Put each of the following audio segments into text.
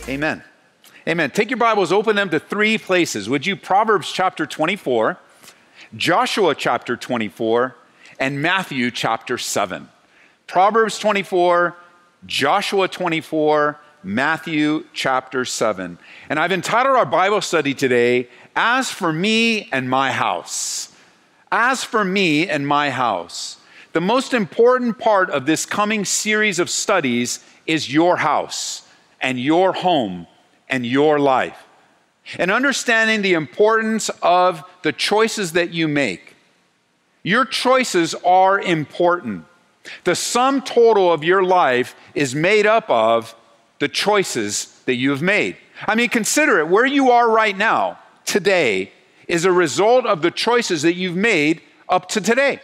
Amen. Amen. Take your Bibles, open them to three places. Would you? Proverbs chapter 24, Joshua chapter 24, and Matthew chapter 7. Proverbs 24, Joshua 24, Matthew chapter 7. And I've entitled our Bible study today, As for Me and My House. As for me and my house. The most important part of this coming series of studies is your house and your home and your life. And understanding the importance of the choices that you make. Your choices are important. The sum total of your life is made up of the choices that you have made. I mean, consider it. Where you are right now, today, is a result of the choices that you've made up to today.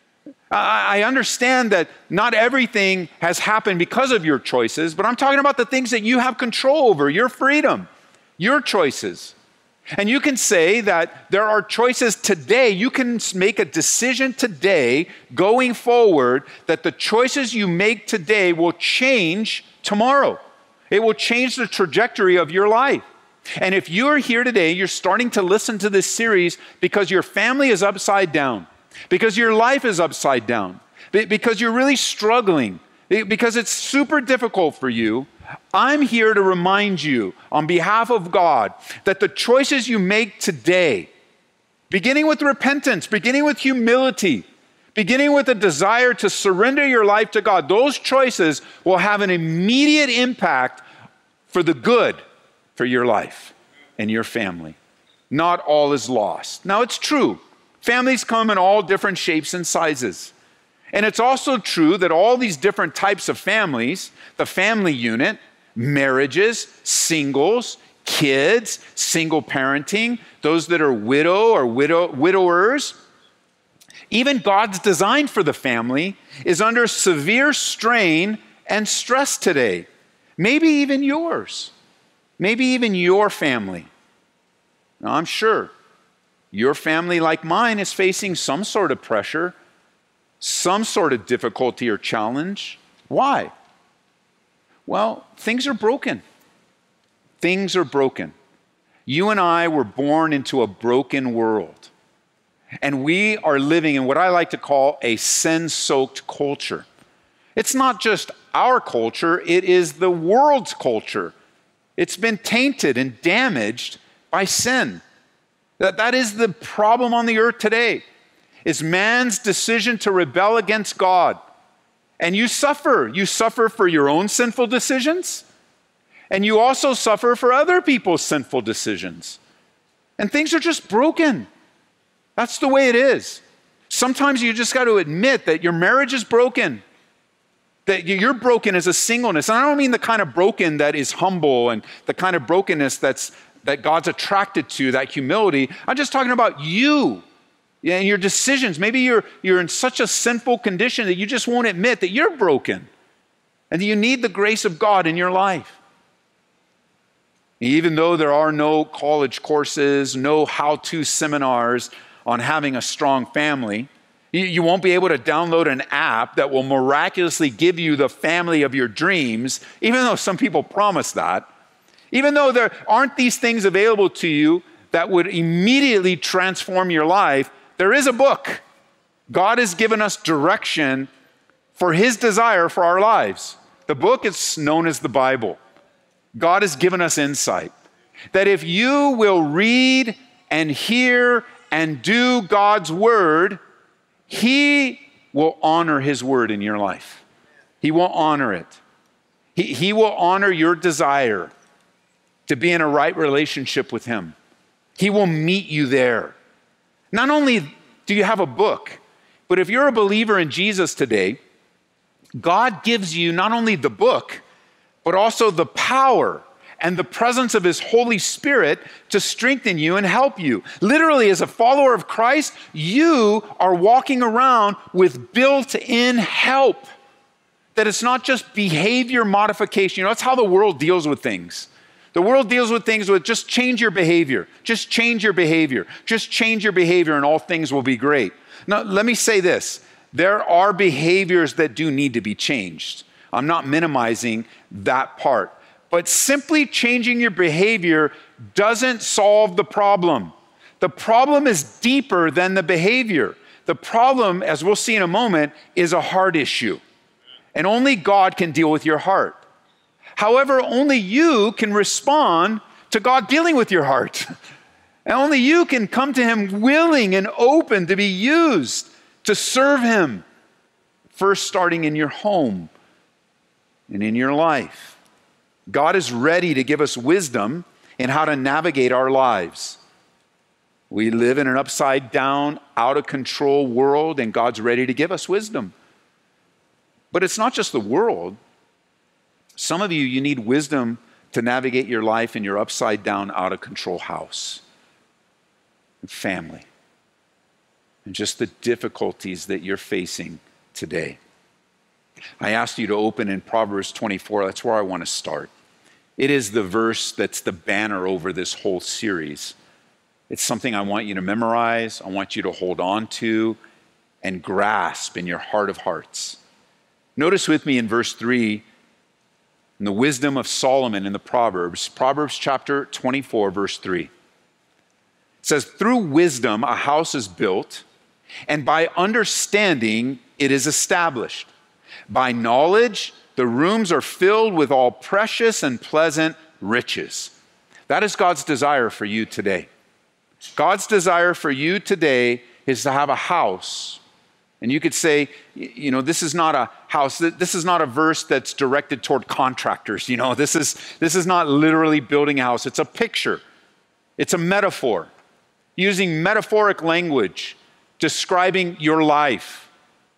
I understand that not everything has happened because of your choices, but I'm talking about the things that you have control over, your freedom, your choices. And you can say that there are choices today. You can make a decision today going forward that the choices you make today will change tomorrow. It will change the trajectory of your life. And if you're here today, you're starting to listen to this series because your family is upside down, because your life is upside down, because you're really struggling, because it's super difficult for you, I'm here to remind you on behalf of God that the choices you make today, beginning with repentance, beginning with humility, beginning with a desire to surrender your life to God, those choices will have an immediate impact for the good for your life and your family. Not all is lost. Now, it's true. Families come in all different shapes and sizes. And it's also true that all these different types of families, the family unit, marriages, singles, kids, single parenting, those that are widowers, even God's design for the family is under severe strain and stress today. Maybe even yours. Maybe even your family. Now, I'm sure your family, like mine, is facing some sort of pressure, some sort of difficulty or challenge. Why? Well, things are broken. Things are broken. You and I were born into a broken world. And we are living in what I like to call a sin-soaked culture. It's not just our culture, it is the world's culture. It's been tainted and damaged by sin. That is the problem on the earth today, is man's decision to rebel against God. And you suffer. You suffer for your own sinful decisions, and you also suffer for other people's sinful decisions. And things are just broken. That's the way it is. Sometimes you just got to admit that your marriage is broken, that you're broken as a singleness. And I don't mean the kind of broken that is humble and the kind of brokenness that God's attracted to, that humility. I'm just talking about you and your decisions. Maybe you're in such a sinful condition that you just won't admit that you're broken and that you need the grace of God in your life. Even though there are no college courses, no how-to seminars on having a strong family, you won't be able to download an app that will miraculously give you the family of your dreams, even though some people promise that. Even though there aren't these things available to you that would immediately transform your life, there is a book. God has given us direction for His desire for our lives. The book is known as the Bible. God has given us insight that if you will read and hear and do God's word, He will honor His word in your life. He will honor it. He will honor your desire to be in a right relationship with Him. He will meet you there. Not only do you have a book, but if you're a believer in Jesus today, God gives you not only the book, but also the power and the presence of His Holy Spirit to strengthen you and help you. Literally, as a follower of Christ, you are walking around with built-in help. That it's not just behavior modification. That's how the world deals with things. The world deals with things with just change your behavior. Just change your behavior. Just change your behavior and all things will be great. Now, let me say this. There are behaviors that do need to be changed. I'm not minimizing that part. But simply changing your behavior doesn't solve the problem. The problem is deeper than the behavior. The problem, as we'll see in a moment, is a heart issue. And only God can deal with your heart. However, only you can respond to God dealing with your heart. And only you can come to him willing and open to be used to serve him. First, starting in your home and in your life. God is ready to give us wisdom in how to navigate our lives. We live in an upside down, out of control world, and God's ready to give us wisdom. But it's not just the world. Some of you need wisdom to navigate your life in your upside down, out of control house and family, and just the difficulties that you're facing today. I asked you to open in Proverbs 24. That's where I want to start. It is the verse that's the banner over this whole series. It's something I want you to memorize, I want you to hold on to and grasp in your heart of hearts. Notice with me in verse 3, in the wisdom of Solomon in the Proverbs chapter 24, verse 3. It says, through wisdom a house is built, and by understanding it is established. By knowledge the rooms are filled with all precious and pleasant riches. That is God's desire for you today. God's desire for you today is to have a house. And you could say, this is not a house. This is not a verse that's directed toward contractors. This is not literally building a house. It's a picture. It's a metaphor. Using metaphoric language, describing your life,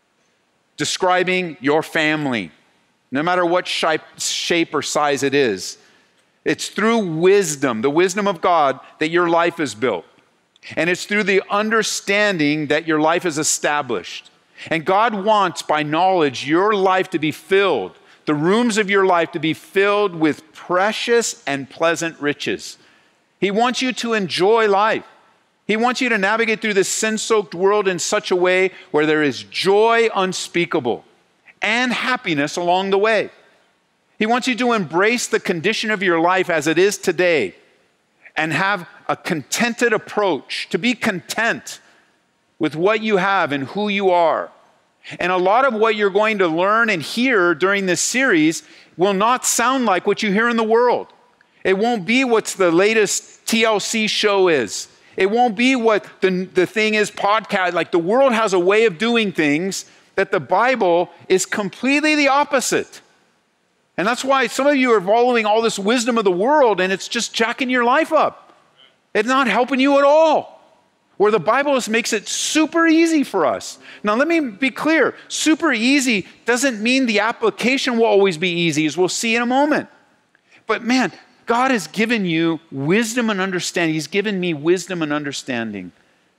describing your family, no matter what shape or size it is. It's through wisdom, the wisdom of God, that your life is built. And it's through the understanding that your life is established. And God wants, by knowledge, your life to be filled, the rooms of your life to be filled with precious and pleasant riches. He wants you to enjoy life. He wants you to navigate through this sin-soaked world in such a way where there is joy unspeakable and happiness along the way. He wants you to embrace the condition of your life as it is today and have a contented approach, to be content with what you have and who you are. And a lot of what you're going to learn and hear during this series will not sound like what you hear in the world. It won't be what the latest TLC show is. It won't be what the thing is podcast. Like, the world has a way of doing things that the Bible is completely the opposite. And that's why some of you are following all this wisdom of the world and it's just jacking your life up. It's not helping you at all. Where the Bible just makes it super easy for us. Now, let me be clear. Super easy doesn't mean the application will always be easy, as we'll see in a moment. But man, God has given you wisdom and understanding. He's given me wisdom and understanding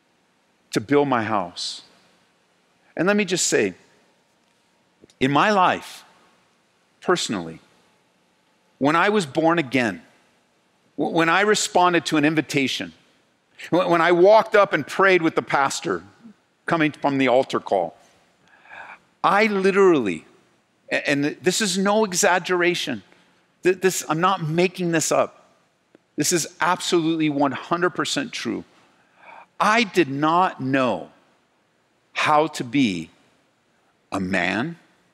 to build my house. And let me just say, in my life, personally, when I was born again, when I responded to an invitation, when I walked up and prayed with the pastor coming from the altar call, I literally, and this is no exaggeration, I'm not making this up. This is absolutely 100% true. I did not know how to be a man,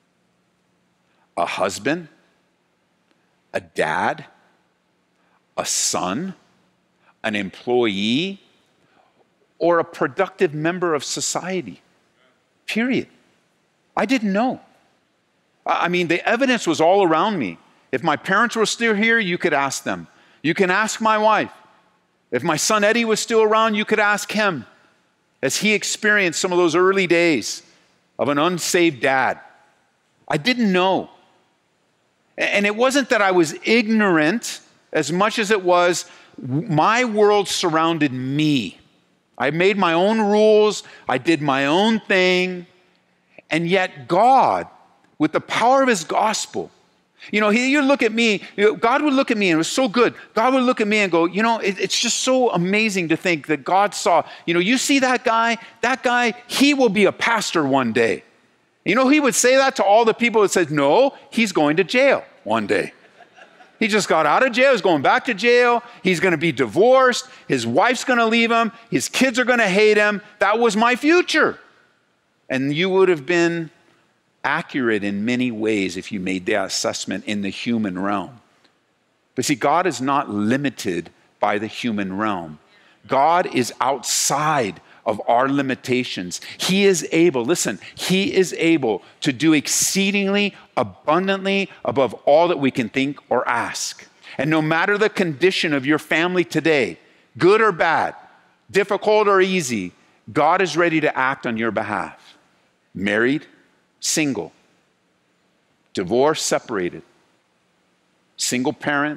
a husband, a dad, a son, an employee, or a productive member of society. Period. I didn't know. I mean, the evidence was all around me. If my parents were still here, you could ask them. You can ask my wife. If my son Eddie was still around, you could ask him, as he experienced some of those early days of an unsaved dad. I didn't know. And it wasn't that I was ignorant as much as it was my world surrounded me. I made my own rules. I did my own thing. And yet God, with the power of his gospel, you look at me, God would look at me, and it was so good. God would look at me and go, it's just so amazing to think that God saw, you see that guy, he will be a pastor one day. He would say that to all the people that said, no, he's going to jail one day. He just got out of jail. He's going back to jail. He's going to be divorced. His wife's going to leave him. His kids are going to hate him. That was my future. And you would have been accurate in many ways if you made that assessment in the human realm. But see, God is not limited by the human realm. God is outside of our limitations. He is able, listen, He is able to do exceedingly abundantly above all that we can think or ask. And no matter the condition of your family today, good or bad, difficult or easy, God is ready to act on your behalf. Married, single, divorced, separated, single parent,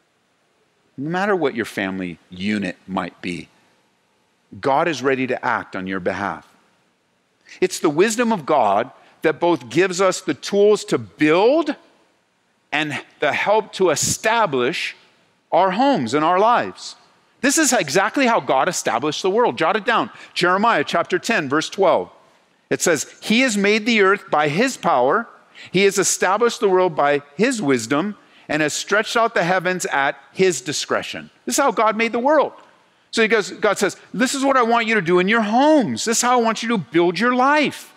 no matter what your family unit might be, God is ready to act on your behalf. It's the wisdom of God that both gives us the tools to build and the help to establish our homes and our lives. This is exactly how God established the world. Jot it down. Jeremiah chapter 10, verse 12. It says, He has made the earth by His power. He has established the world by His wisdom and has stretched out the heavens at His discretion. This is how God made the world. So God says, this is what I want you to do in your homes. This is how I want you to build your life.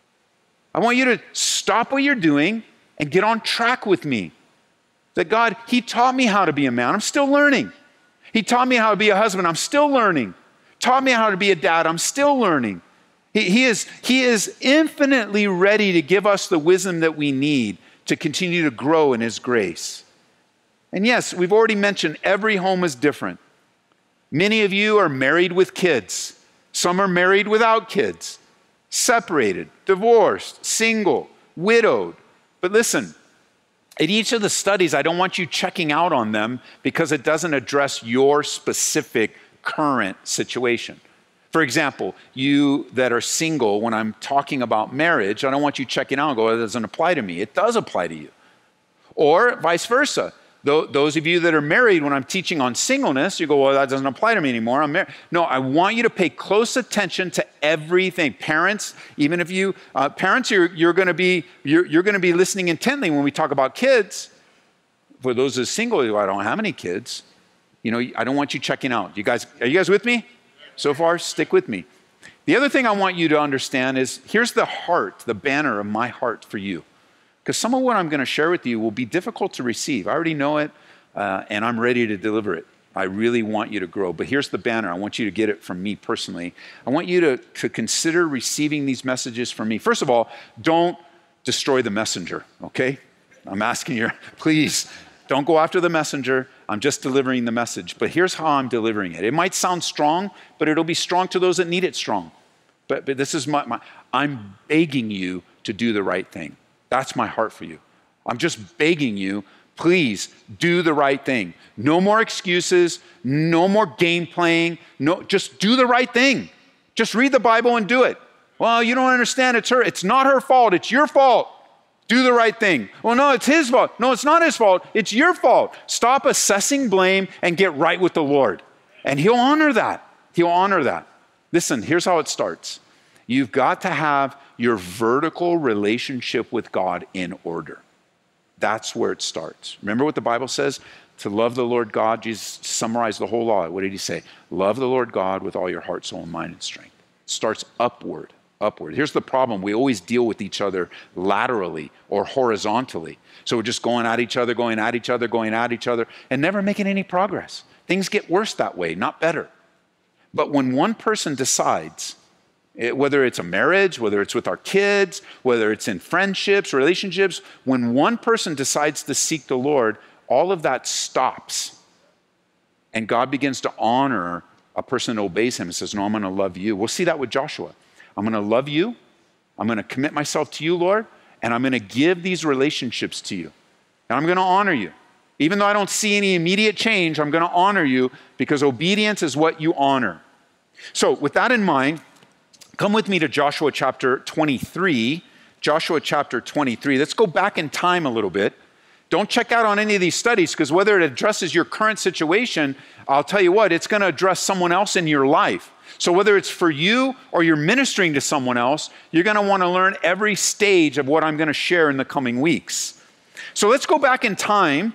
I want you to stop what you're doing and get on track with me. That God, He taught me how to be a man. I'm still learning. He taught me how to be a husband. I'm still learning. Taught me how to be a dad. I'm still learning. He is infinitely ready to give us the wisdom that we need to continue to grow in His grace. And yes, we've already mentioned every home is different. Many of you are married with kids. Some are married without kids, separated, divorced, single, widowed. But listen, in each of the studies, I don't want you checking out on them because it doesn't address your specific current situation. For example, you that are single, when I'm talking about marriage, I don't want you checking out and go, it doesn't apply to me. It does apply to you. Or vice versa. Those of you that are married, when I'm teaching on singleness, you go, well, that doesn't apply to me anymore. I'm married. No, I want you to pay close attention to everything. Parents, even if you, parents, you're going to be listening intently when we talk about kids. For those that are single, I don't have any kids. You know, I don't want you checking out. Are you guys with me? So far, stick with me. The other thing I want you to understand is, here's the heart, the banner of my heart for you. Because some of what I'm going to share with you will be difficult to receive. I already know it, and I'm ready to deliver it. I really want you to grow. But here's the banner. I want you to get it from me personally. I want you to consider receiving these messages from me. First of all, don't destroy the messenger, okay? I'm asking you, please, don't go after the messenger. I'm just delivering the message. But here's how I'm delivering it. It might sound strong, but it'll be strong to those that need it strong. But this is I'm begging you to do the right thing. That's my heart for you. I'm just begging you, please do the right thing. No more excuses, no more game playing. No, just do the right thing. Just read the Bible and do it. Well, you don't understand. It's not her fault. It's your fault. Do the right thing. Well, no, it's his fault. No, it's not his fault. It's your fault. Stop assessing blame and get right with the Lord. And He'll honor that. He'll honor that. Listen, here's how it starts. You've got to have your vertical relationship with God in order. That's where it starts. Remember what the Bible says? To love the Lord God, Jesus summarized the whole law. What did He say? Love the Lord God with all your heart, soul, and mind and strength. It starts upward. Here's the problem. We always deal with each other laterally or horizontally. So we're just going at each other, and never making any progress. Things get worse that way, not better. But when one person decides, whether it's a marriage, whether it's with our kids, whether it's in friendships, relationships, when one person decides to seek the Lord, all of that stops. And God begins to honor a person that obeys Him and says, no, I'm going to love you. We'll see that with Joshua. I'm going to love you. I'm going to commit myself to you, Lord, and I'm going to give these relationships to you. And I'm going to honor you. Even though I don't see any immediate change, I'm going to honor you because obedience is what you honor. So with that in mind, come with me to Joshua chapter 23. Joshua chapter 23. Let's go back in time a little bit. Don't check out on any of these studies because whether it addresses your current situation, I'll tell you what, it's going to address someone else in your life. So whether it's for you or you're ministering to someone else, you're going to want to learn every stage of what I'm going to share in the coming weeks. So let's go back in time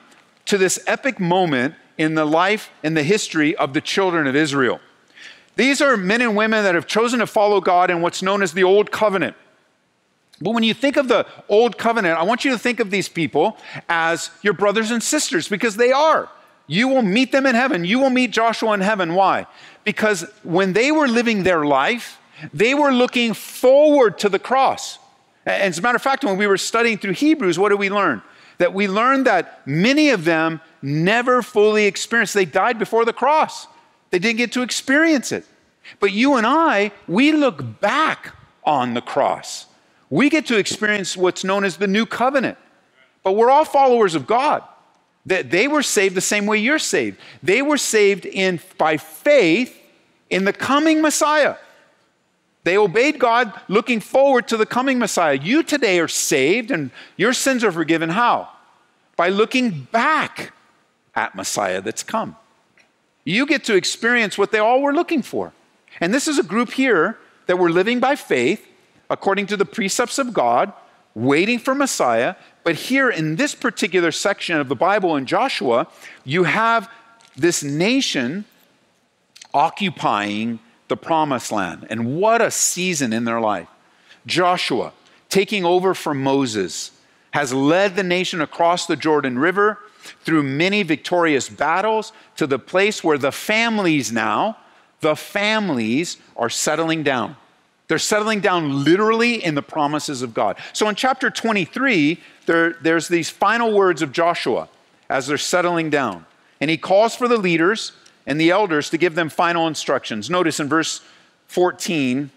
to this epic moment in the life and the history of the children of Israel. These are men and women that have chosen to follow God in what's known as the Old Covenant. But when you think of the Old Covenant, I want you to think of these people as your brothers and sisters, because they are. You will meet them in heaven. You will meet Joshua in heaven. Why? Because when they were living their life, they were looking forward to the cross. And as a matter of fact, when we were studying through Hebrews, what did we learn? That we learned that many of them never fully experienced. They died before the cross. They didn't get to experience it. But you and I, we look back on the cross. We get to experience what's known as the new covenant. But we're all followers of God. They were saved the same way you're saved. They were saved by faith in the coming Messiah. They obeyed God looking forward to the coming Messiah. You today are saved and your sins are forgiven. How? By looking back at Messiah that's come. You get to experience what they all were looking for. And this is a group here that were living by faith according to the precepts of God, waiting for Messiah. But here in this particular section of the Bible in Joshua, you have this nation occupying the promised land. And what a season in their life. Joshua, taking over from Moses, has led the nation across the Jordan River through many victorious battles to the place where the families are settling down. They're settling down literally in the promises of God. So in chapter 23, there's these final words of Joshua as they're settling down. And he calls for the leaders and the elders to give them final instructions. Notice in verse 14,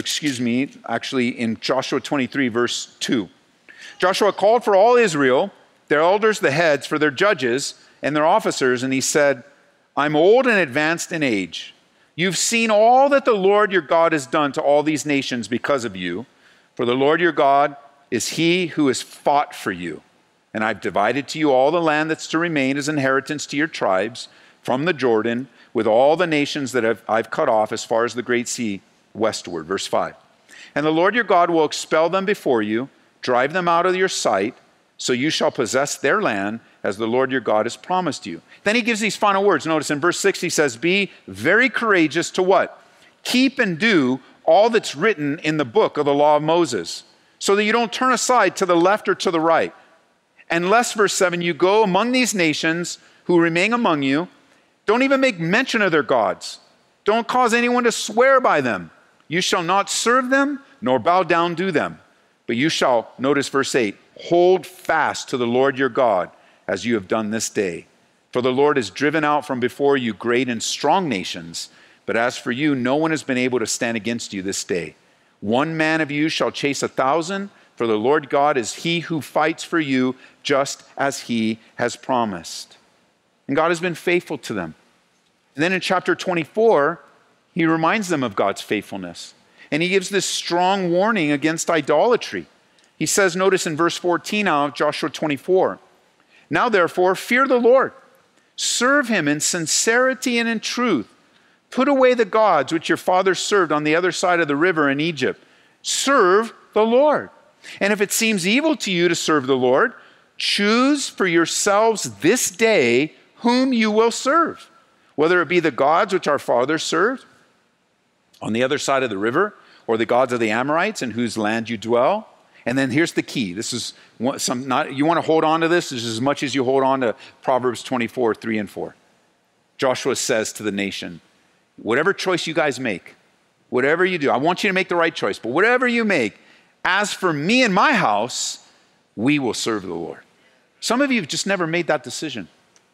actually in Joshua 23, verse 2. Joshua called for all Israel, their elders, the heads, for their judges and their officers, and he said, I'm old and advanced in age. You've seen all that the Lord your God has done to all these nations because of you. For the Lord your God is he who has fought for you. And I've divided to you all the land that's to remain as inheritance to your tribes from the Jordan, with all the nations that I've cut off as far as the great sea westward. Verse 5. And the Lord your God will expel them before you, drive them out of your sight, so you shall possess their land as the Lord your God has promised you. Then he gives these final words. Notice in verse 6 he says, be very courageous to what? Keep and do all that's written in the book of the law of Moses, so that you don't turn aside to the left or to the right. Unless, verse 7, you go among these nations who remain among you, don't even make mention of their gods. Don't cause anyone to swear by them. You shall not serve them, nor bow down to them. But you shall, notice verse 8, hold fast to the Lord your God, as you have done this day. For the Lord has driven out from before you great and strong nations, but as for you, no one has been able to stand against you this day. One man of you shall chase 1,000, for the Lord God is he who fights for you, just as he has promised. And God has been faithful to them. And then in chapter 24, he reminds them of God's faithfulness. And he gives this strong warning against idolatry. He says, notice in verse 14 now of Joshua 24, now therefore, fear the Lord. Serve him in sincerity and in truth. Put away the gods which your fathers served on the other side of the river in Egypt. Serve the Lord. And if it seems evil to you to serve the Lord, choose for yourselves this day whom you will serve, whether it be the gods which our fathers served on the other side of the river, or the gods of the Amorites in whose land you dwell. And then here's the key. This is you want to hold on to this as much as you hold on to Proverbs 24, 3 and 4. Joshua says to the nation, whatever choice you guys make, whatever you do, I want you to make the right choice, but whatever you make, as for me and my house, we will serve the Lord. Some of you have just never made that decision.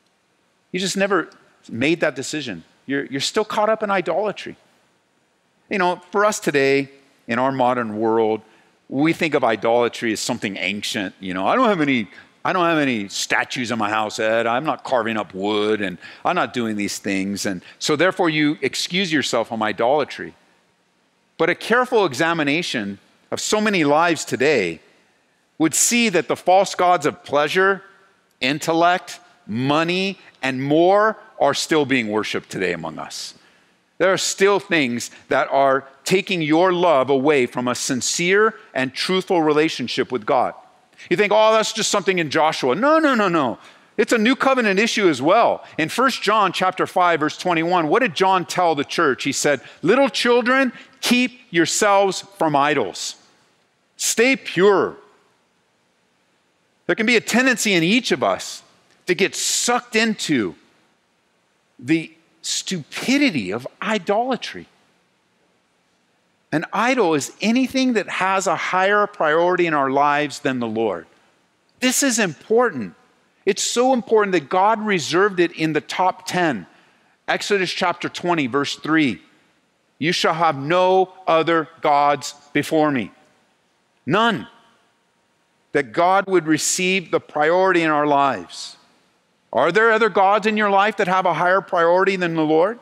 You just never made that decision. You're still caught up in idolatry. You know, for us today, in our modern world, we think of idolatry as something ancient. You know, I don't have any statues in my house, Ed. I'm not carving up wood, and I'm not doing these things. And so therefore you excuse yourself from idolatry. But a careful examination of so many lives today would see that the false gods of pleasure, intellect, money, and more are still being worshiped today among us. There are still things that are taking your love away from a sincere and truthful relationship with God. You think, oh, that's just something in Joshua. No. It's a new covenant issue as well. In 1 John chapter 5, verse 21, what did John tell the church? He said, little children, keep yourselves from idols. Stay pure. There can be a tendency in each of us to get sucked into the stupidity of idolatry. An idol is anything that has a higher priority in our lives than the Lord. This is important. It's so important that God reserved it in the top 10. Exodus chapter 20, verse 3. You shall have no other gods before me. None. That God would receive the priority in our lives. Are there other gods in your life that have a higher priority than the Lord?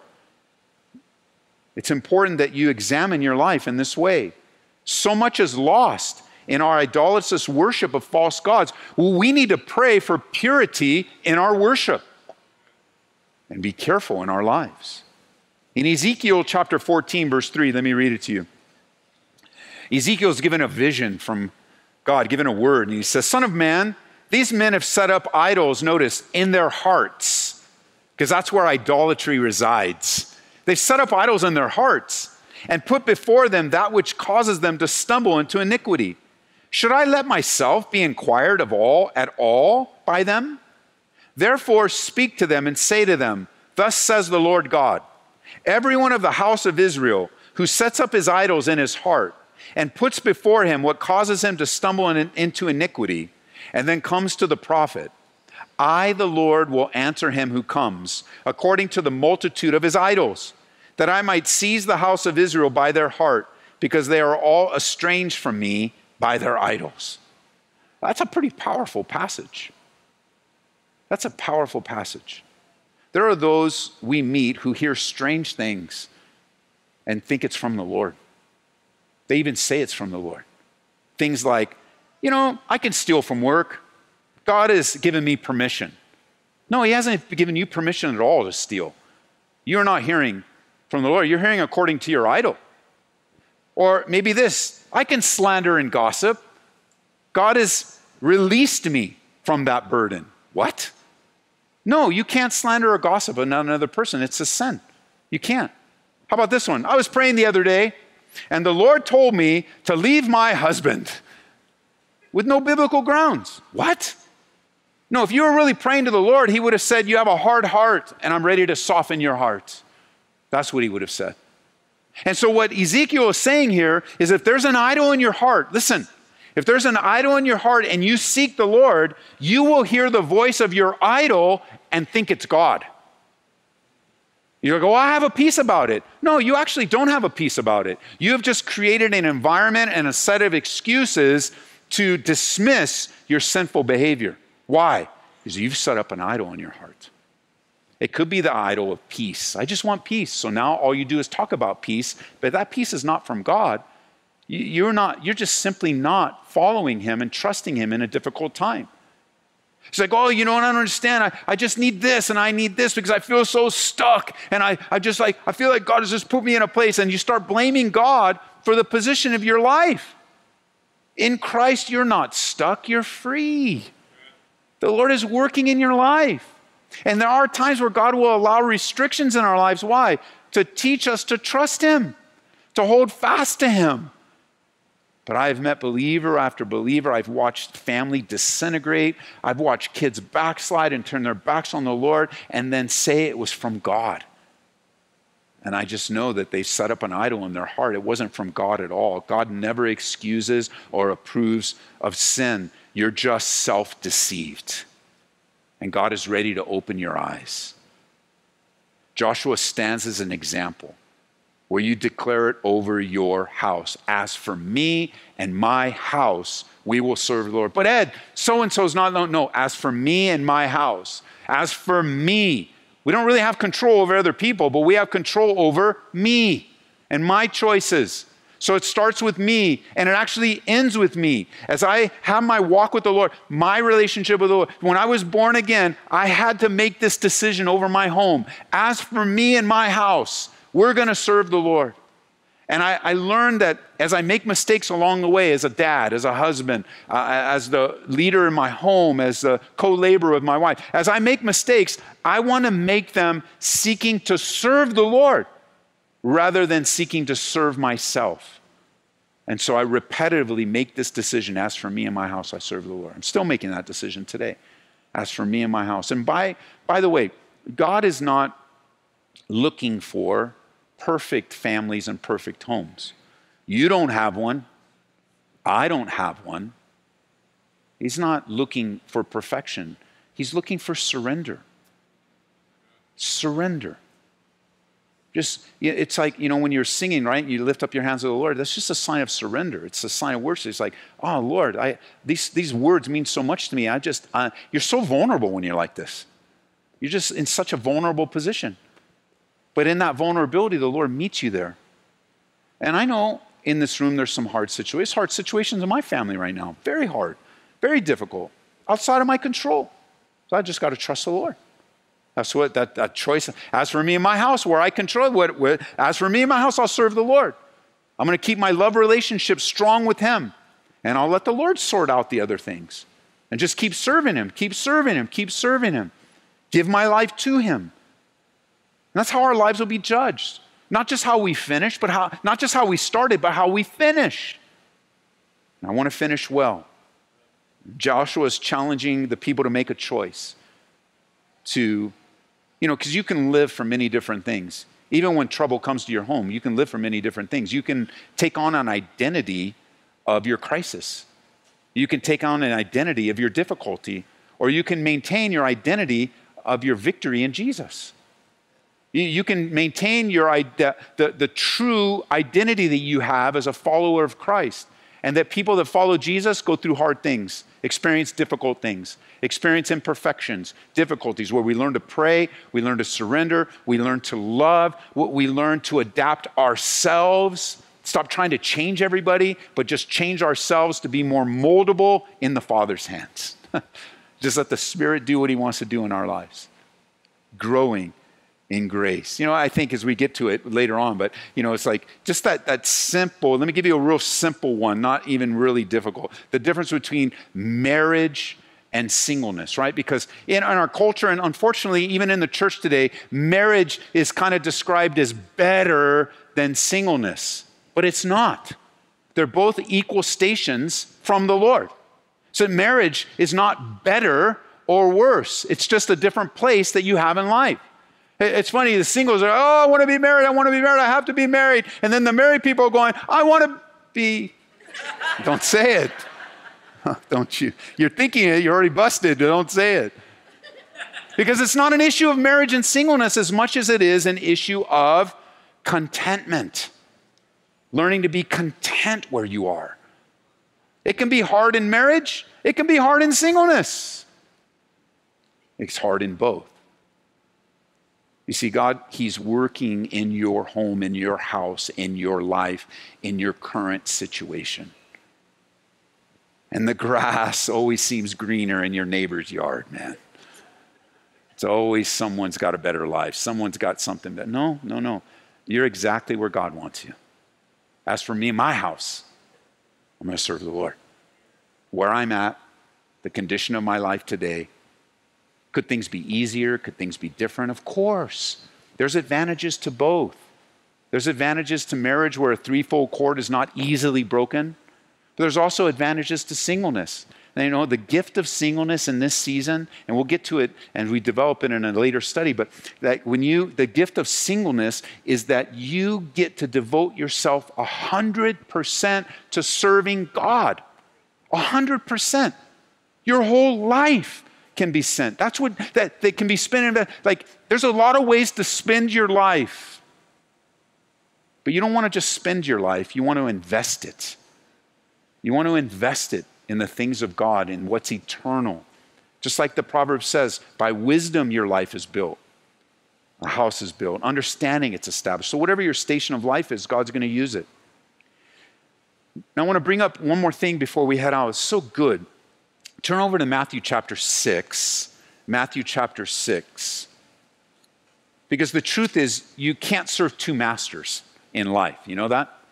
It's important that you examine your life in this way. So much is lost in our idolatrous worship of false gods. Well, we need to pray for purity in our worship and be careful in our lives. In Ezekiel chapter 14, verse 3, let me read it to you. Ezekiel's given a vision from God, given a word, and he says, Son of man, these men have set up idols, notice, in their hearts, because that's where idolatry resides. They've set up idols in their hearts and put before them that which causes them to stumble into iniquity. Should I let myself be inquired of at all by them? Therefore speak to them and say to them, Thus says the Lord God, every one of the house of Israel who sets up his idols in his heart and puts before him what causes him to stumble into iniquity, and then comes to the prophet, I, the Lord, will answer him who comes according to the multitude of his idols, that I might seize the house of Israel by their heart, because they are all estranged from me by their idols. That's a pretty powerful passage. That's a powerful passage. There are those we meet who hear strange things and think it's from the Lord. They even say it's from the Lord. Things like, I can steal from work. God has given me permission. No, he hasn't given you permission at all to steal. You're not hearing from the Lord. You're hearing according to your idol. Or maybe this, I can slander and gossip. God has released me from that burden. What? No, you can't slander or gossip another person. It's a sin. You can't. How about this one? I was praying the other day, and the Lord told me to leave my husband with no biblical grounds. What? No, if you were really praying to the Lord, he would have said, you have a hard heart, and I'm ready to soften your heart. That's what he would have said. And so what Ezekiel is saying here is if there's an idol in your heart, listen, if there's an idol in your heart and you seek the Lord, you will hear the voice of your idol and think it's God. You'll go, I have a peace about it. No, you actually don't have a peace about it. You have just created an environment and a set of excuses to dismiss your sinful behavior. Why? Because you've set up an idol in your heart. It could be the idol of peace. I just want peace. So now all you do is talk about peace, but that peace is not from God. You're just simply not following him and trusting him in a difficult time. It's like, I don't understand. I just need this and I need this because I feel so stuck. And I feel like God has just put me in a place, and you start blaming God for the position of your life. In Christ, you're not stuck, you're free. The Lord is working in your life. And there are times where God will allow restrictions in our lives. Why? To teach us to trust him, to hold fast to him. But I have met believer after believer. I've watched family disintegrate. I've watched kids backslide and turn their backs on the Lord and then say it was from God. And I just know that they set up an idol in their heart. It wasn't from God at all. God never excuses or approves of sin. You're just self-deceived. And God is ready to open your eyes. Joshua stands as an example where you declare it over your house. As for me and my house, we will serve the Lord. But Ed, so-and-so's not, no, as for me and my house, as for me, we don't really have control over other people, but we have control over me and my choices. So it starts with me, and it actually ends with me. As I have my walk with the Lord, my relationship with the Lord, when I was born again, I had to make this decision over my home. As for me and my house, we're going to serve the Lord. And I learned that as I make mistakes along the way, as a dad, as a husband, as the leader in my home, as the co-laborer with my wife, as I make mistakes, I want to make them seeking to serve the Lord rather than seeking to serve myself. And so I repetitively make this decision. As for me and my house, I serve the Lord. I'm still making that decision today. As for me and my house. And by the way, God is not looking for perfect families and perfect homes. You don't have one. I don't have one. He's not looking for perfection. He's looking for surrender. Surrender. It's like, when you're singing, right? You lift up your hands to the Lord. That's just a sign of surrender. It's a sign of worship. It's like, oh, Lord, these words mean so much to me. You're so vulnerable when you're like this. You're just in such a vulnerable position. But in that vulnerability, the Lord meets you there. And I know in this room there's some hard situations in my family right now. Very hard, very difficult, outside of my control. So I just got to trust the Lord. That's what that choice. As for me and my house, where I control as for me and my house, I'll serve the Lord. I'm going to keep my love relationship strong with Him. And I'll let the Lord sort out the other things. And just keep serving Him, keep serving Him, keep serving Him. Give my life to Him. And that's how our lives will be judged. Not just how we finish, but not just how we started, but how we finish. And I want to finish well. Joshua is challenging the people to make a choice to, because you can live for many different things. Even when trouble comes to your home, you can live for many different things. You can take on an identity of your crisis. You can take on an identity of your difficulty, or you can maintain your identity of your victory in Jesus. You can maintain the true identity that you have as a follower of Christ. And that people that follow Jesus go through hard things, experience difficult things, experience imperfections, difficulties where we learn to pray, we learn to surrender, we learn to love, we learn to adapt ourselves, stop trying to change everybody, but just change ourselves to be more moldable in the Father's hands. Just let the Spirit do what He wants to do in our lives. Growing in grace. I think as we get to it later on, but it's like just that simple, let me give you a real simple one, not even really difficult. The difference between marriage and singleness, right? Because in our culture, and unfortunately even in the church today, marriage is kind of described as better than singleness, but it's not. They're both equal stations from the Lord. So marriage is not better or worse. It's just a different place that you have in life. It's funny, the singles are, oh, I want to be married, I have to be married. And then the married people are going, I want to be. Don't say it. Don't you? You're thinking it, you're already busted, don't say it. Because it's not an issue of marriage and singleness as much as it is an issue of contentment. Learning to be content where you are. It can be hard in marriage, it can be hard in singleness. It's hard in both. You see, God, He's working in your home, in your house, in your life, in your current situation. And the grass always seems greener in your neighbor's yard, man. It's always someone's got a better life. Someone's got something better. No. You're exactly where God wants you. As for me and my house, I'm going to serve the Lord. Where I'm at, the condition of my life today, could things be easier? Could things be different? Of course. There's advantages to both. There's advantages to marriage where a threefold cord is not easily broken. But there's also advantages to singleness. And the gift of singleness in this season, and we'll get to it and we develop it in a later study, but that the gift of singleness is that you get to devote yourself 100% to serving God. 100%. Your whole life can be sent. That's what that can be spent. There's a lot of ways to spend your life. But you don't want to just spend your life. You want to invest it. You want to invest it in the things of God, in what's eternal. Just like the proverb says, by wisdom your life is built. A house is built. Understanding it's established. So whatever your station of life is, God's going to use it. Now I want to bring up one more thing before we head out. It's so good. Turn over to Matthew chapter 6. Matthew chapter 6. Because the truth is, you can't serve two masters in life. You know that?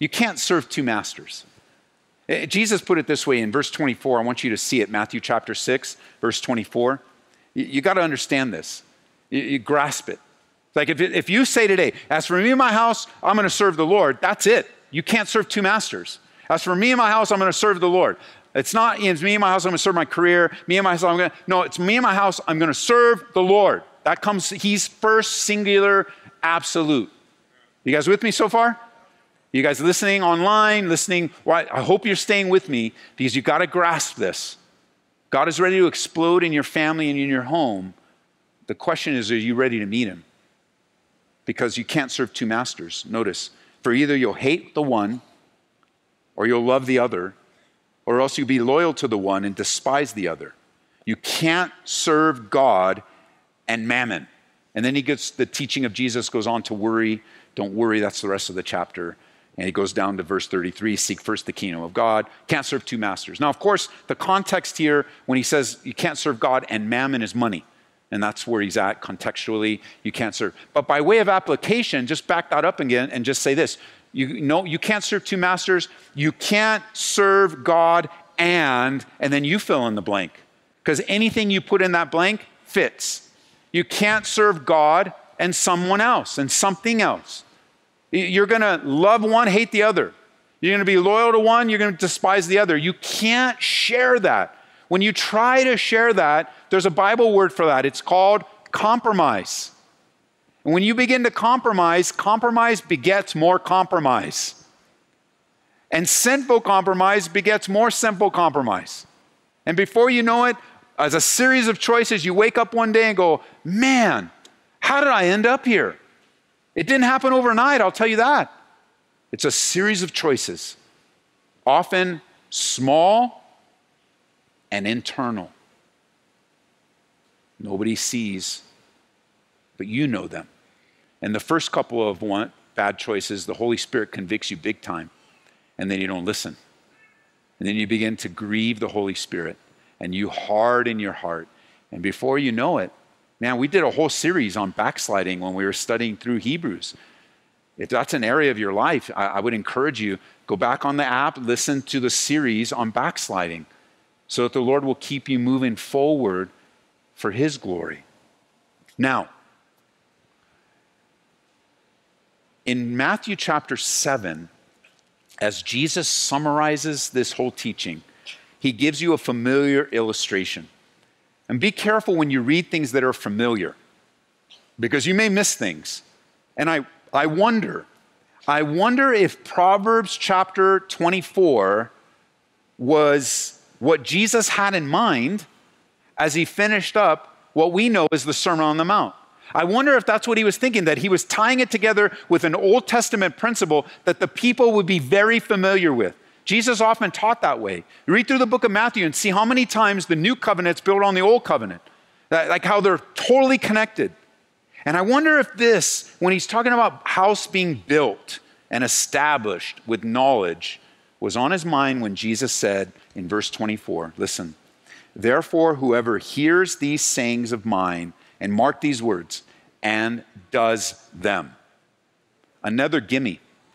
You can't serve two masters. Jesus put it this way in verse 24. I want you to see it, Matthew chapter 6, verse 24. You got to understand this. You grasp it. Like if you say today, as for me and my house, I'm going to serve the Lord, that's it. You can't serve two masters. As for me and my house, I'm going to serve the Lord. It's not, it's me and my house, I'm going to serve my career. Me and my house, no, it's me and my house, I'm going to serve the Lord. That comes, he's first, singular, absolute. You guys with me so far? You guys listening online, listening, well, I hope you're staying with me because you got to grasp this. God is ready to explode in your family and in your home. The question is, are you ready to meet him? Because you can't serve two masters. Notice, for either you'll hate the one or you'll love the other, or else you'll be loyal to the one and despise the other. You can't serve God and mammon. And then the teaching of Jesus goes on to worry. Don't worry, that's the rest of the chapter. And he goes down to verse 33, seek first the kingdom of God. Can't serve two masters. Now, of course, the context here, when he says you can't serve God and mammon is money. And that's where he's at contextually. You can't serve. But by way of application, just back that up again and just say this. You can't serve two masters. You can't serve God and then you fill in the blank. Because anything you put in that blank fits. You can't serve God and someone else and something else. You're going to love one, hate the other. You're going to be loyal to one, you're going to despise the other. You can't share that. When you try to share that, there's a Bible word for that. It's called compromise. And when you begin to compromise, compromise begets more compromise. And sinful compromise begets more sinful compromise. And before you know it, as a series of choices, you wake up one day and go, man, how did I end up here? It didn't happen overnight, I'll tell you that. It's a series of choices, often small and internal. Nobody sees, but you know them. And the first couple of bad choices, the Holy Spirit convicts you big time, and then you don't listen. And then you begin to grieve the Holy Spirit, and you harden your heart. And before you know it, man, we did a whole series on backsliding when we were studying through Hebrews. If that's an area of your life, I would encourage you, go back on the app, listen to the series on backsliding so that the Lord will keep you moving forward for his glory. Now, in Matthew chapter 7, as Jesus summarizes this whole teaching, he gives you a familiar illustration. And be careful when you read things that are familiar, because you may miss things. And I wonder if Proverbs chapter 24 was what Jesus had in mind as he finished up what we know as the Sermon on the Mount. I wonder if that's what he was thinking, that he was tying it together with an Old Testament principle that the people would be very familiar with. Jesus often taught that way. You read through the book of Matthew and see how many times the new covenant's built on the old covenant, like how they're totally connected. And I wonder if this, when he's talking about house being built and established with knowledge, was on his mind when Jesus said in verse 24, listen, therefore whoever hears these sayings of mine, and mark these words, and does them. Another gimme.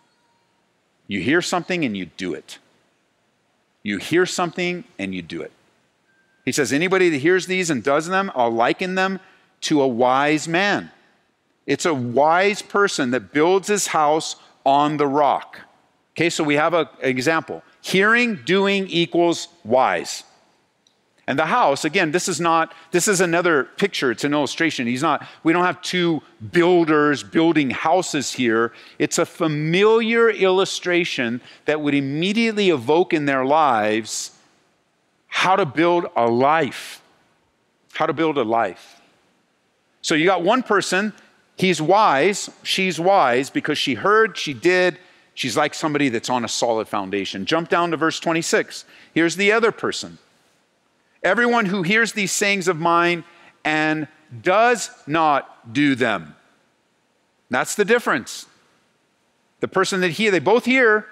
You hear something and you do it. You hear something and you do it. He says, anybody that hears these and does them, I'll liken them to a wise man. It's a wise person that builds his house on the rock. Okay, so we have an example. Hearing, doing equals wise. And the house, again, this is another picture, it's an illustration. We don't have two builders building houses here. It's a familiar illustration that would immediately evoke in their lives how to build a life. How to build a life. So you got one person, he's wise, she's wise because she heard, she did, she's like somebody that's on a solid foundation. Jump down to verse 26. Here's the other person. Everyone who hears these sayings of mine and does not do them. That's the difference. The person that they both hear,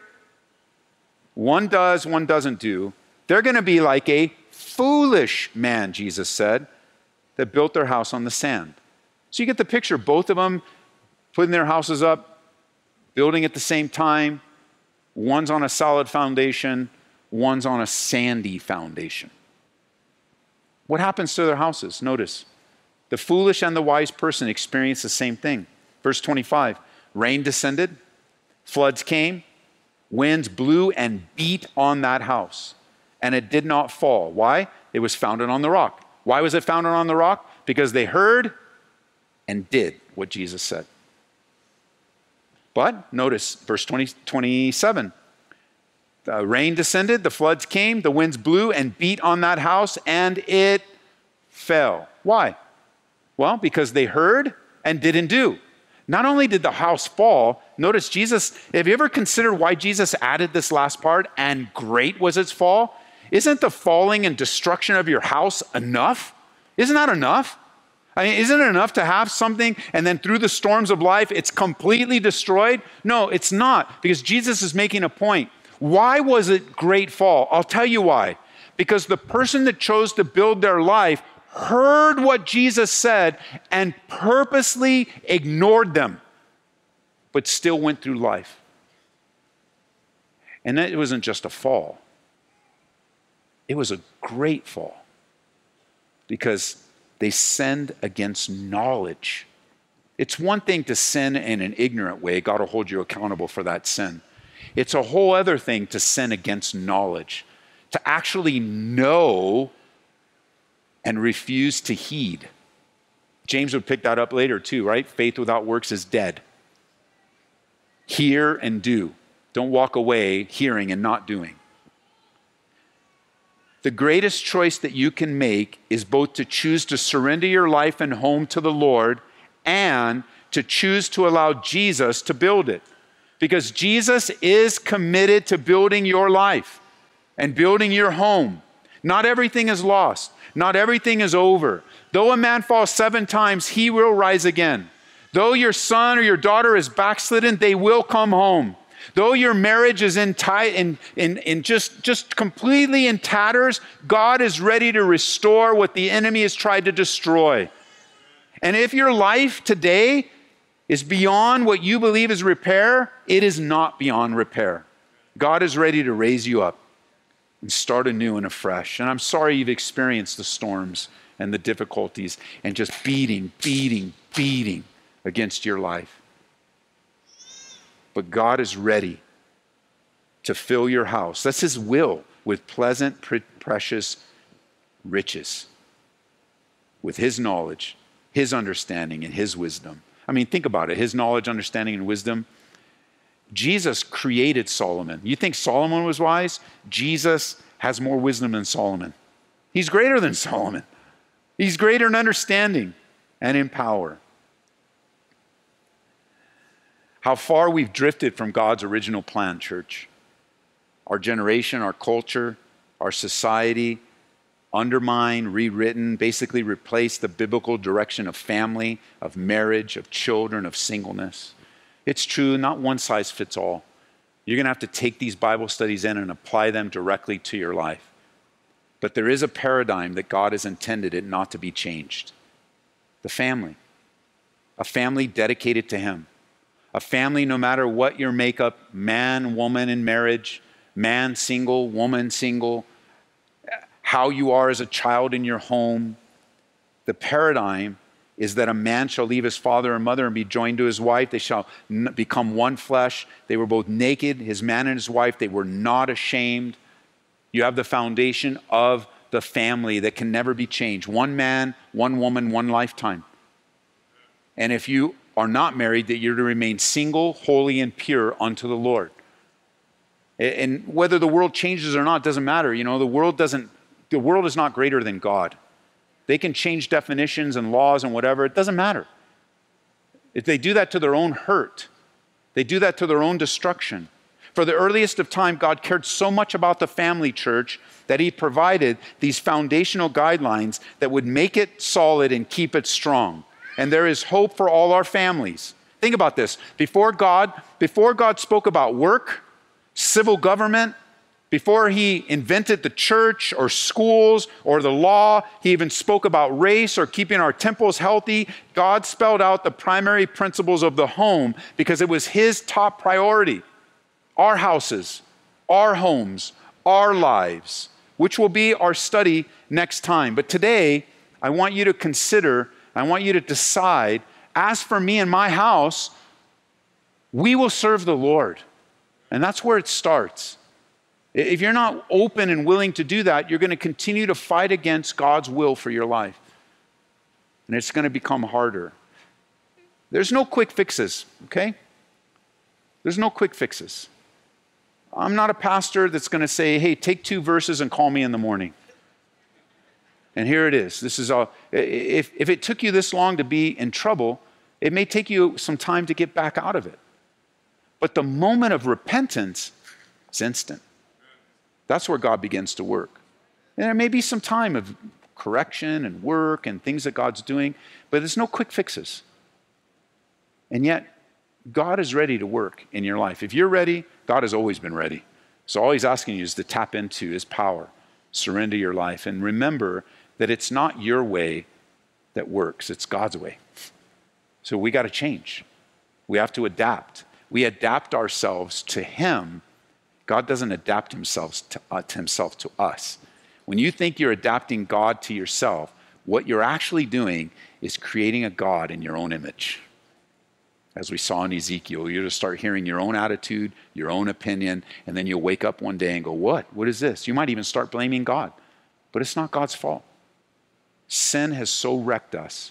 one does, one doesn't do. They're going to be like a foolish man, Jesus said, that built their house on the sand. So you get the picture, both of them putting their houses up, building at the same time. One's on a solid foundation, one's on a sandy foundation. What happens to their houses? Notice, the foolish and the wise person experience the same thing. Verse 25, rain descended, floods came, winds blew and beat on that house, and it did not fall. Why? It was founded on the rock. Why was it founded on the rock? Because they heard and did what Jesus said. But notice verse 27. The rain descended, the floods came, the winds blew and beat on that house, and it fell. Why? Well, because they heard and didn't do. Not only did the house fall, notice Jesus, have you ever considered why Jesus added this last part, and great was its fall? Isn't the falling and destruction of your house enough? Isn't that enough? I mean, isn't it enough to have something and then through the storms of life, it's completely destroyed? No, it's not, because Jesus is making a point. Why was it great fall? I'll tell you why. Because the person that chose to build their life heard what Jesus said and purposely ignored them, but still went through life. And it wasn't just a fall. It was a great fall because they sinned against knowledge. It's one thing to sin in an ignorant way. God will hold you accountable for that sin. It's a whole other thing to sin against knowledge, to actually know and refuse to heed. James would pick that up later too, right? Faith without works is dead. Hear and do. Don't walk away hearing and not doing. The greatest choice that you can make is both to choose to surrender your life and home to the Lord and to choose to allow Jesus to build it. Because Jesus is committed to building your life and building your home. Not everything is lost. Not everything is over. Though a man falls 7 times, he will rise again. Though your son or your daughter is backslidden, they will come home. Though your marriage is just completely in tatters, God is ready to restore what the enemy has tried to destroy. And if your life today is beyond what you believe is repair, it is not beyond repair. God is ready to raise you up and start anew and afresh. And I'm sorry you've experienced the storms and the difficulties and just beating against your life. But God is ready to fill your house. That's His will, with pleasant, precious riches, with His knowledge, His understanding, and His wisdom. I mean, think about it. His knowledge, understanding, and wisdom. Jesus created Solomon. You think Solomon was wise? Jesus has more wisdom than Solomon. He's greater than Solomon. He's greater in understanding and in power. How far we've drifted from God's original plan, church. Our generation, our culture, our society undermined, rewritten, basically replaced the biblical direction of family, of marriage, of children, of singleness. It's true, not one size fits all. You're going to have to take these Bible studies in and apply them directly to your life. But there is a paradigm that God has intended it not to be changed. The family. A family dedicated to Him. A family, no matter what your makeup, man, woman in marriage, man single, woman single, how you are as a child in your home. The paradigm is that a man shall leave his father and mother and be joined to his wife. They shall become one flesh. They were both naked, his man and his wife. They were not ashamed. You have the foundation of the family that can never be changed. One man, one woman, one lifetime. And if you are not married, that you're to remain single, holy, and pure unto the Lord. And whether the world changes or not doesn't matter. You know, the world is not greater than God. They can change definitions and laws and whatever. It doesn't matter. If they do that to their own hurt, they do that to their own destruction. For the earliest of time, God cared so much about the family, church, that He provided these foundational guidelines that would make it solid and keep it strong. And there is hope for all our families. Think about this. Before God spoke about work, civil government, before He invented the church or schools or the law, He even spoke about race or keeping our temples healthy. God spelled out the primary principles of the home because it was His top priority. our houses, our homes, our lives, which will be our study next time. But today, I want you to consider, I want you to decide, as for me and my house, we will serve the Lord. And that's where it starts. If you're not open and willing to do that, you're going to continue to fight against God's will for your life. And it's going to become harder. There's no quick fixes, okay? There's no quick fixes. I'm not a pastor that's going to say, hey, take 2 verses and call me in the morning. And here it is. This is all. If it took you this long to be in trouble, it may take you some time to get back out of it. But the moment of repentance, it's instant. That's where God begins to work. And there may be some time of correction and work and things that God's doing, but there's no quick fixes. And yet, God is ready to work in your life. If you're ready, God has always been ready. So all he's asking you is to tap into his power, surrender your life, and remember that it's not your way that works, it's God's way. So we got to change. We have to adapt. We adapt ourselves to him. God doesn't adapt himself to us. When you think you're adapting God to yourself, what you're actually doing is creating a God in your own image. As we saw in Ezekiel, you'll just start hearing your own attitude, your own opinion, and then you'll wake up one day and go, what? What is this? You might even start blaming God, but it's not God's fault. Sin has so wrecked us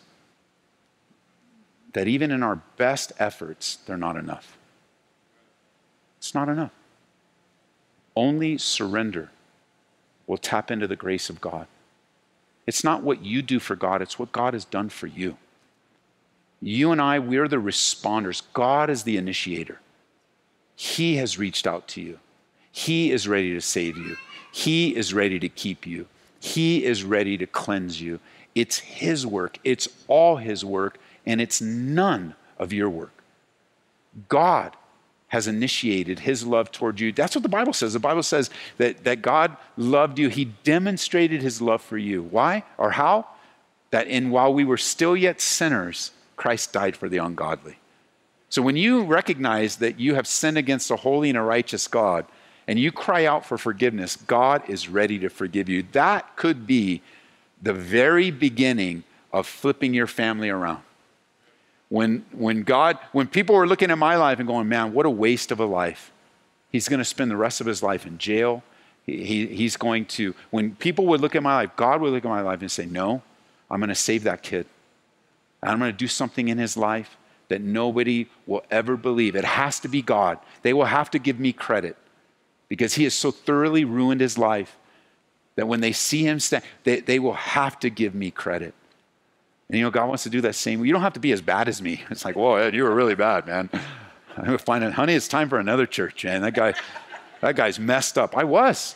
that even in our best efforts, they're not enough. It's not enough. Only surrender will tap into the grace of God. It's not what you do for God, it's what God has done for you. You and I, we're the responders. God is the initiator. He has reached out to you. He is ready to save you. He is ready to keep you. He is ready to cleanse you. It's his work. It's all his work, and it's none of your work. God has initiated his love toward you. That's what the Bible says. The Bible says that God loved you. He demonstrated his love for you. Why or how? That while we were still yet sinners, Christ died for the ungodly. So when you recognize that you have sinned against a holy and a righteous God, and you cry out for forgiveness, God is ready to forgive you. That could be the very beginning of flipping your family around. When people were looking at my life and going, man, what a waste of a life. He's going to spend the rest of his life in jail. He's going to, when people would look at my life, God would look at my life and say, no, I'm going to save that kid. I'm going to do something in his life that nobody will ever believe. It has to be God. They will have to give me credit because he has so thoroughly ruined his life that when they see him stand, they will have to give me credit. And you know, God wants to do that same. You don't have to be as bad as me. It's like, whoa, Ed, you were really bad, man. I would find it, honey, it's time for another church, man. That guy's messed up. I was.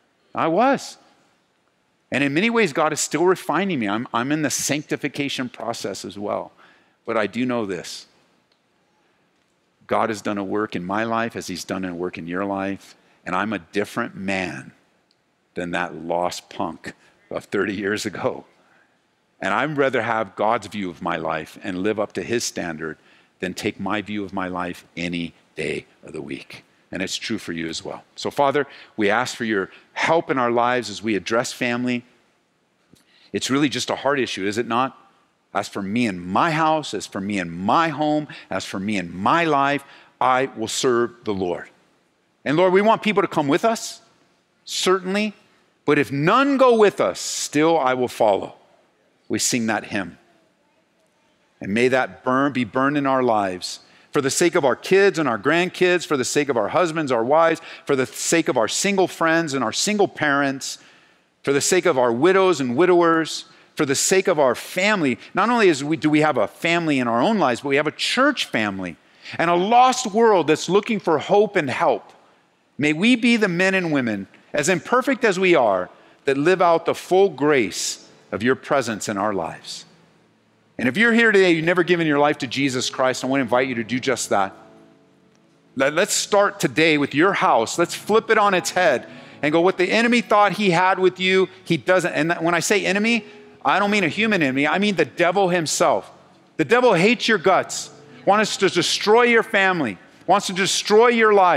And in many ways, God is still refining me. I'm in the sanctification process as well. But I do know this. God has done a work in my life as he's done a work in your life. And I'm a different man than that lost punk of 30 years ago. And I'd rather have God's view of my life and live up to his standard than take my view of my life any day of the week. And it's true for you as well. So, Father, we ask for your help in our lives as we address family. It's really just a heart issue, is it not? As for me and my house, as for me and my home, as for me and my life, I will serve the Lord. And Lord, we want people to come with us, certainly. But if none go with us, still I will follow. We sing that hymn. And may that be burned in our lives. For the sake of our kids and our grandkids, for the sake of our husbands, our wives, for the sake of our single friends and our single parents, for the sake of our widows and widowers, for the sake of our family. Not only do we have a family in our own lives, but we have a church family and a lost world that's looking for hope and help. May we be the men and women, as imperfect as we are, that live out the full grace of your presence in our lives. And if you're here today, you've never given your life to Jesus Christ, I want to invite you to do just that. Let's start today with your house. Let's flip it on its head and go, what the enemy thought he had with you, he doesn't. And when I say enemy, I don't mean a human enemy. I mean the devil himself. The devil hates your guts, wants to destroy your family, wants to destroy your life.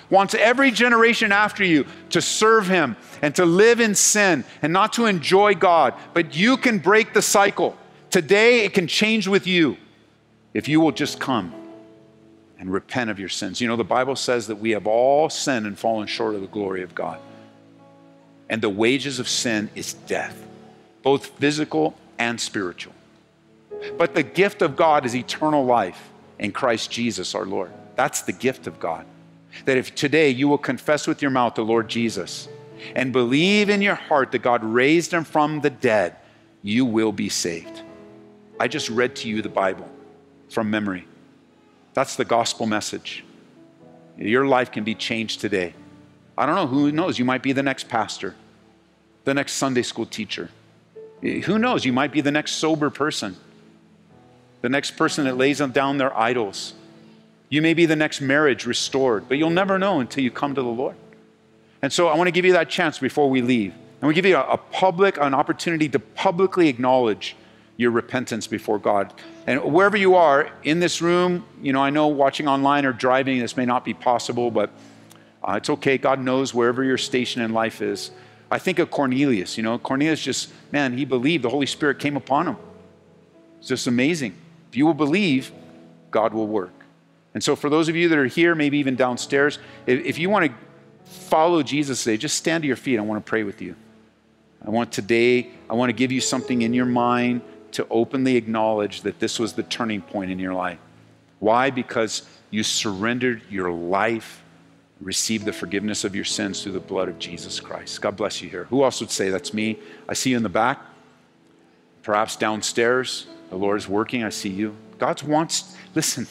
wants every generation after you to serve him and to live in sin and not to enjoy God. But you can break the cycle. Today, it can change with you if you will just come and repent of your sins. You know, the Bible says that we have all sinned and fallen short of the glory of God. And the wages of sin is death, both physical and spiritual. But the gift of God is eternal life in Christ Jesus our Lord. That's the gift of God. That if today you will confess with your mouth the Lord Jesus and believe in your heart that God raised him from the dead, you will be saved. I just read to you the Bible from memory. That's the gospel message. Your life can be changed today. I don't know, who knows? You might be the next pastor, the next Sunday school teacher. Who knows? You might be the next sober person, the next person that lays down their idols. You may be the next marriage restored, but you'll never know until you come to the Lord. And so I want to give you that chance before we leave. And we give you an opportunity to publicly acknowledge your repentance before God. And wherever you are in this room, you know, I know watching online or driving, this may not be possible, but it's okay. God knows wherever your station in life is. I think of Cornelius. You know, Cornelius just, man, he believed. The Holy Spirit came upon him. It's just amazing. If you will believe, God will work. And so for those of you that are here, maybe even downstairs, if you want to follow Jesus today, just stand to your feet. I want to pray with you. I want to give you something in your mind to openly acknowledge that this was the turning point in your life. Why? Because you surrendered your life, received the forgiveness of your sins through the blood of Jesus Christ. God bless you here. Who else would say that's me? I see you in the back. Perhaps downstairs. The Lord is working. I see you. God wants, listen.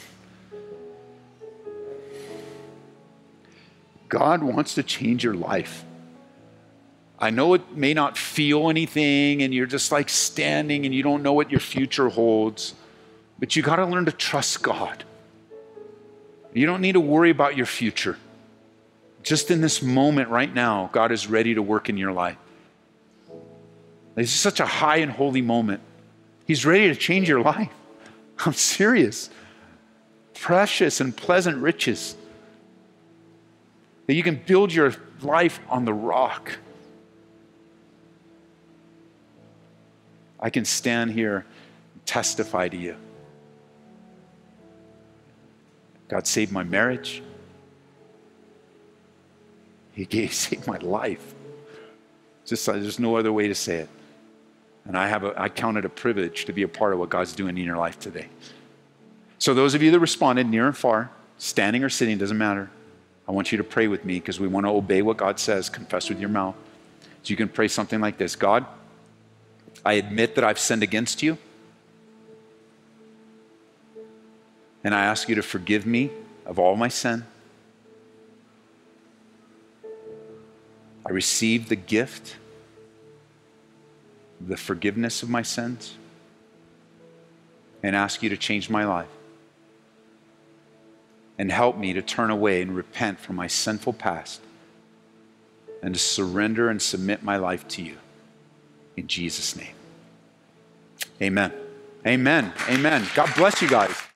God wants to change your life. I know it may not feel anything and you're just like standing and you don't know what your future holds, but you got to learn to trust God. You don't need to worry about your future. Just in this moment right now, God is ready to work in your life. It's such a high and holy moment. He's ready to change your life. I'm serious. Precious and pleasant riches. That you can build your life on the rock. I can stand here and testify to you. God saved my marriage. He saved my life. There's no other way to say it. And I count it a privilege to be a part of what God's doing in your life today. So those of you that responded near and far, standing or sitting, doesn't matter. I want you to pray with me because we want to obey what God says. Confess with your mouth. So you can pray something like this. God, I admit that I've sinned against you. And I ask you to forgive me of all my sin. I receive the gift, the forgiveness of my sins, and ask you to change my life. And help me to turn away and repent from my sinful past and to surrender and submit my life to you. In Jesus' name. Amen. Amen. Amen. God bless you guys.